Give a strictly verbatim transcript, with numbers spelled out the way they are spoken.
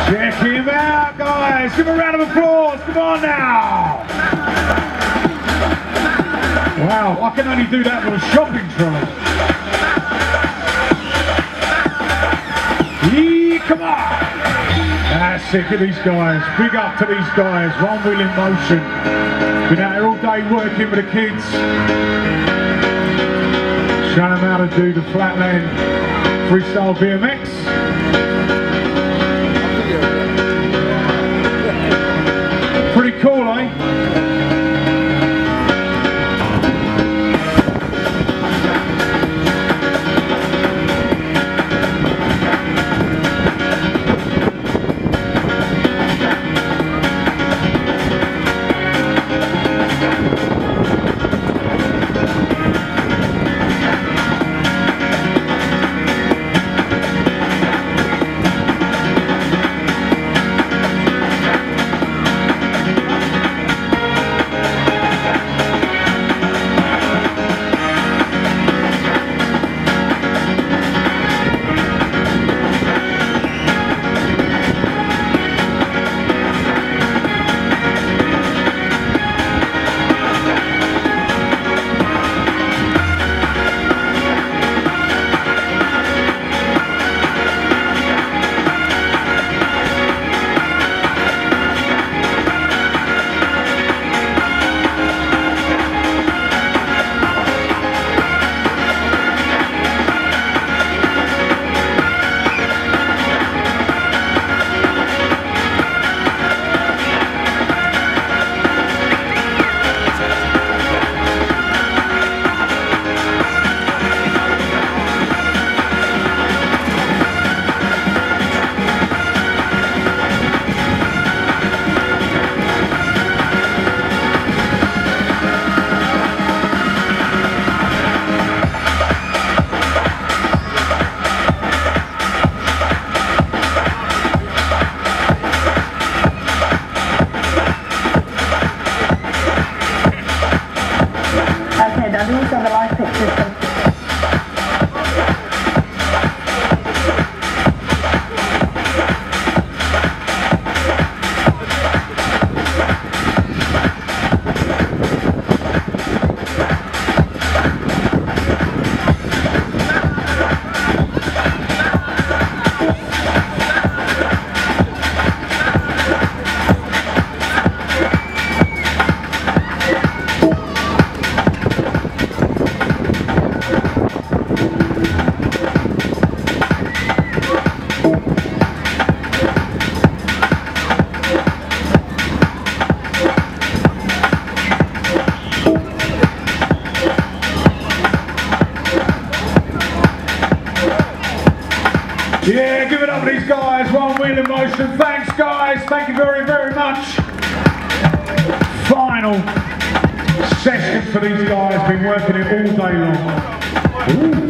Check him out, guys. Give him a round of applause. Come on now. Wow, I can only do that with a shopping trolley. Yeah, come on. That's it, at these guys. Big up to these guys. One Wheel in Motion. Been out here all day working with the kids. Showing them how to do the flatland freestyle B M X. Pretty cool, eh? On the live pitch system. Yeah, give it up to these guys. One Wheel in Motion. Thanks, guys. Thank you very, very much. Final session for these guys. Been working it all day long. Ooh.